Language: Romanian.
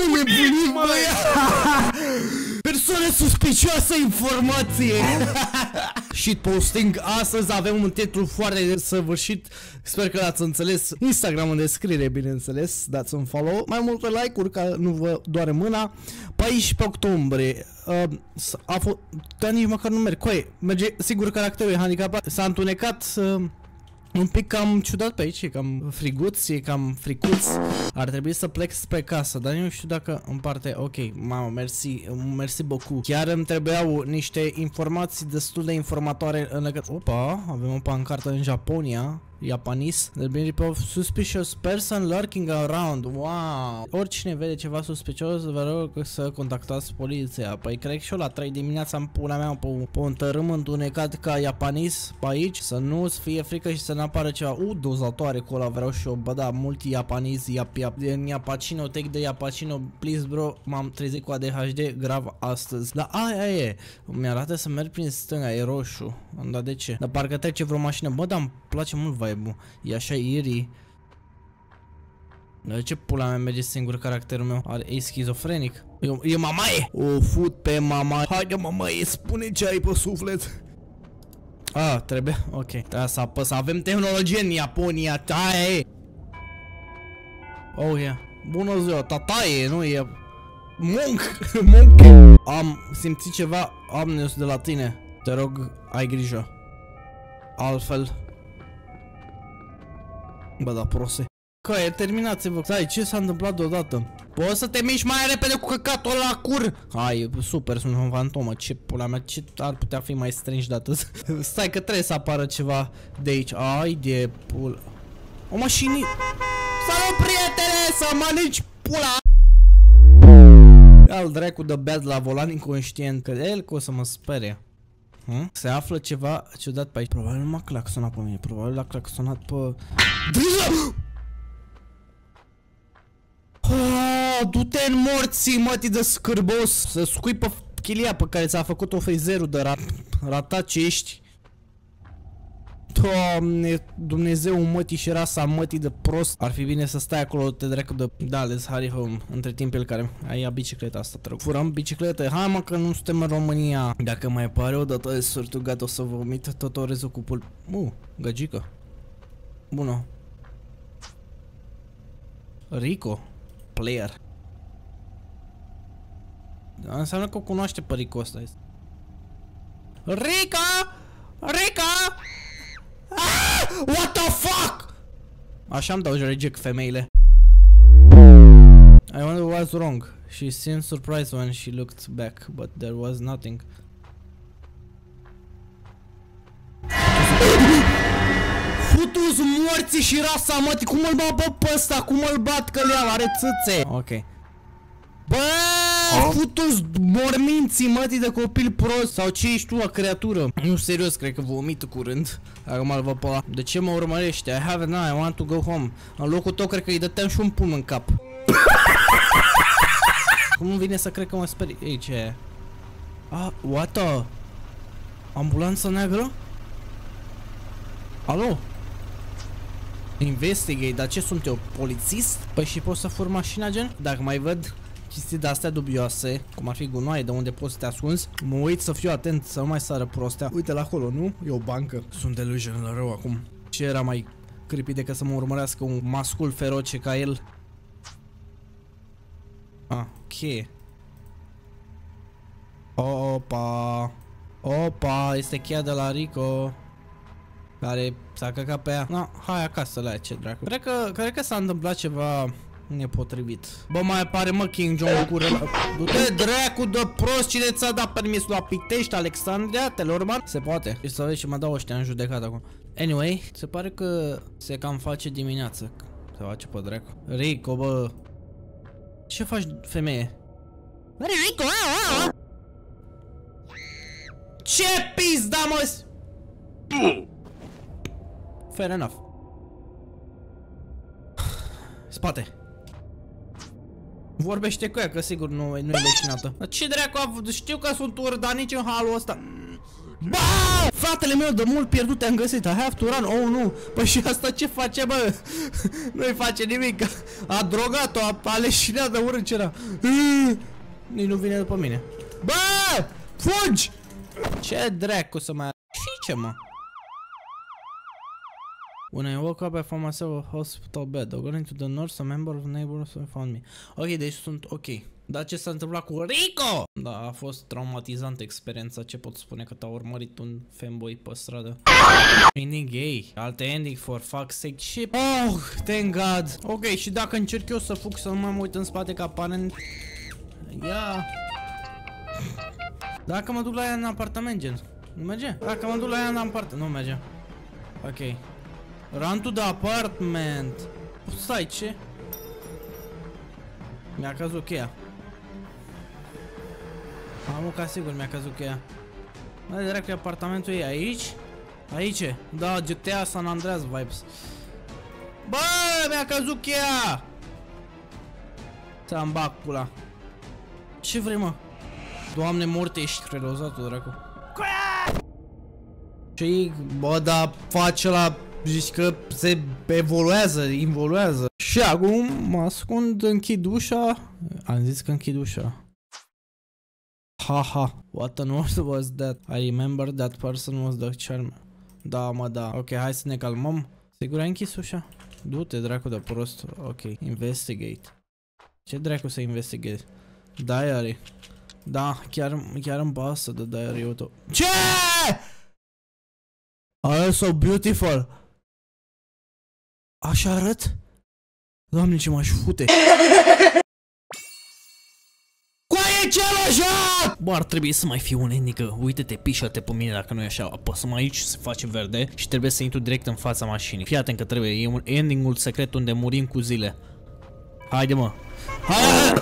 nebunit, băi! Persoane suspicioase, informație! Shitposting. Astăzi avem un titlu foarte săvârșit. Sper că l-ați înțeles. Instagram în descriere, bineînțeles. Dați un follow. Mai multe like-uri ca nu vă doare mâna. 14 octombrie. A fost... Dar nici măcar nu merg. Coaie, merge, sigur caracterul e handicapat. S-a întunecat un pic cam ciudat pe aici, e cam friguț, e cam fricuț. Ar trebui să plec spre casă, dar nu știu dacă în parte, ok, mamă, mersi beaucoup. Chiar îmi trebuiau niște informații destul de informatoare în legătură. Opa, avem o pancartă în Japonia. Japanis. There been report of suspicious person lurking around. Wow. Oricine vede ceva suspicios, vă rog să contactați poliția. Păi cred că și eu la 3 dimineața în pula mea pe un tărâm întunecat ca japanis pe aici. Să nu-ți fie frică și să nu apară ceva. Dozatoare cu ăla vreau și eu. Bă da, multi japanis, Yapacino, take the Yapacino, please bro. M-am trezit cu ADHD grav astăzi. Dar aia e. Mi-arată să merg prin stânga, e roșu. Dar de ce? Dar parcă trece vreo mașină. Bă, dar îmi place mult vibe-ul. E așa eerie. De ce pula mea merge singur caracterul meu? E schizofrenic. E mamaie! O fut pe mama. Haide mamaie, spune ce ai pe suflet. Trebuie? Ok. Trebuie să apăs. Avem tehnologie în Japonia. Taie! Oh, yeah. Bună ziua, tataie, nu e... Monk! Am simțit ceva amnios de la tine. Te rog, ai grijă. Altfel... Bă, da, proste. Că, terminați-vă. Stai, ce s-a întâmplat deodată? Poți să te miști mai repede cu căcatul la cur? Hai, super, sunt un fantomă. Ce pula mea, ce ar putea fi mai strange de atât? Stai că trebuie să apară ceva de aici. Ai de pula. O mașină. Salut, prietene, să mănânci pula. Al dracu de beat la volan inconștient. Că el că o să mă sperie. Se află ceva ciudat pe aici. Probabil nu m-a claxonat pe mine. Probabil l-a claxonat pe... Du-te în morții, mătii de scârbos. Să scui pe chilia pe care ți-a făcut-o fezerul de ratat ce ești. Doamne, Dumnezeu, mătii și rasa mătii de prost. Ar fi bine să stai acolo, te dracu de... Da, let's hurry home. Între timp el care... Ai ia bicicleta asta, te rog. Furăm bicicletă. Hai mă că nu suntem în România. Dacă mai pare o dată de sortugat o să vomit tot orezul cu pul... gagică. Bună. Rico. Player. Da, înseamnă că o cunoaște pe Rico ăsta. Rico! Rico! What the fuck? Așa-mi dau reject femeile. I wonder what's wrong. She seemed surprised when she looked back, but there was nothing. Futu-s morții și rasa mătii. Cum îl bat pe ăsta? Cum îl bat că le-au? Are țâțe. Ok. Bă, futu-s morminții mătii de copil prost. Sau ce ești tu, la creatură? Nu, serios, cred că vomită curând. Acum îl văd pe ăla. De ce mă urmărește? I have an eye, I want to go home. În locul tău cred că îi dăteam și un pumn în cap. Cum nu vine să cred că mă sperie? Ei, ce e? What the? Ambulanță neagră? Alo? Investigate, dar ce sunt eu? Polițist? Păi și pot să fur mașina, gen? Dacă mai văd chestii de-astea dubioase, cum ar fi gunoaie de unde poți să te ascunzi, mă uit să fiu atent să nu mai sară prostea. Uite la acolo, nu? E o bancă. Sunt delusional rău acum. Ce era mai creepy decât să mă urmărească un mascul feroce ca el? Ok. Opa. Opa, este cheia de la Rico. Care s-a căcat pe ea. No, hai acasă la ea, ce dracu. Cred că s-a întâmplat ceva nepotrivit. Bă, mai apare mă King John cu rău. Du-te dracu de prost, cine ți-a dat permisul la Pictești, Alexandria, Telorman? Se poate. Și să vezi ce mă dau ăștia în judecată acum. Anyway, se pare că se cam face dimineață. Se face pe dracu. Rico, bă. Ce faci, femeie? Rico, ce pizda, mă? Fair enough. Spate. Vorbește cu ea, că sigur nu e lecinată. Dar ce dracu, știu că sunt urdanici în halul ăsta. Bă! Fratele meu de mult pierdut te-am găsit. I have to run. Oh, nu. Păi și asta ce face, bă? Nu-i face nimic. A drogat-o, a leșinat de urât ce era. Nici nu vine după mine. Bă! Fugi! Ce dracu să mai... Și ce, mă? When I woke up, I found myself a hospital bed. According to the nurse, a member of neighbors found me. Ok, deci sunt ok. Dar ce s-a întâmplat cu Rico? Da, a fost traumatizantă experiența. Ce pot spune că t-a urmărit un fanboy pe stradă. Ending gay. Alte ending for fuck's sake. Shit. Oh, thank God. Ok, și dacă încerc eu să fug, să nu mai mă uit în spate ca aparent. Ia. Dacă mă duc la ea în apartament, gen. Nu merge? Dacă mă duc la ea în apartament. Nu merge. Ok. Run to the apartment. Stai, ce? Mi-a căzut cheia. Am ca sigur mi-a căzut cheia. Mă, de dracu, apartamentul e aici? Aici? Da, GTA San Andreas vibes. Bă, mi-a căzut cheia! Ți-am bag pula. Ce vrei, mă? Doamne morte, ești relozatul, dracu. Ce-i? Bă, da, face la... Zici că se evoluează, involuează. Și acum mă ascund, închid ușa. Am zis că închid ușa. Haha, what on earth was that? I remember that person was the charmer. Da, mă, da. Ok, hai să ne calmăm. Sigur ai închis ușa? Du-te, dracu de prost. Ok, investigate. Ce dracu să investigate? Diary. Da, chiar îmi pasă de diary-ul tău. Ce? Oh, so beautiful. Așa arăt? Doamne, ce m-aș fute. Coaie, ce așa? Bă, ar trebui să mai fie un ending. Uite-te, pișă-te pe mine dacă nu e așa. Apăsăm aici, se face verde și trebuie să intru direct în fața mașinii. Fii atent că trebuie, e un ending-ul secret unde murim cu zile. Haide, mă. Haide!